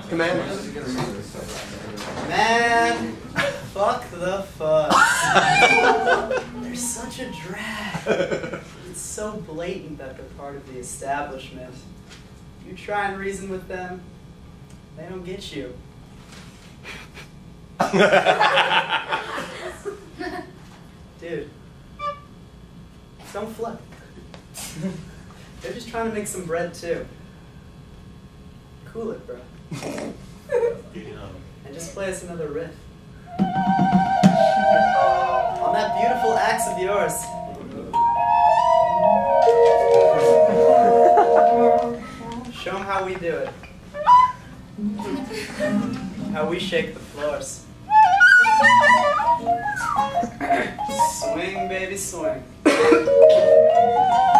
Commanders. Man, fuck the fuss. They're such a drag. It's so blatant that they're part of the establishment. You try and reason with them, they don't get you. Dude, don't flip. They're just trying to make some bread too. Cool it, bro. And just play us another riff. On that beautiful axe of yours. Show them how we do it. How we shake the floors. Swing, baby, swing.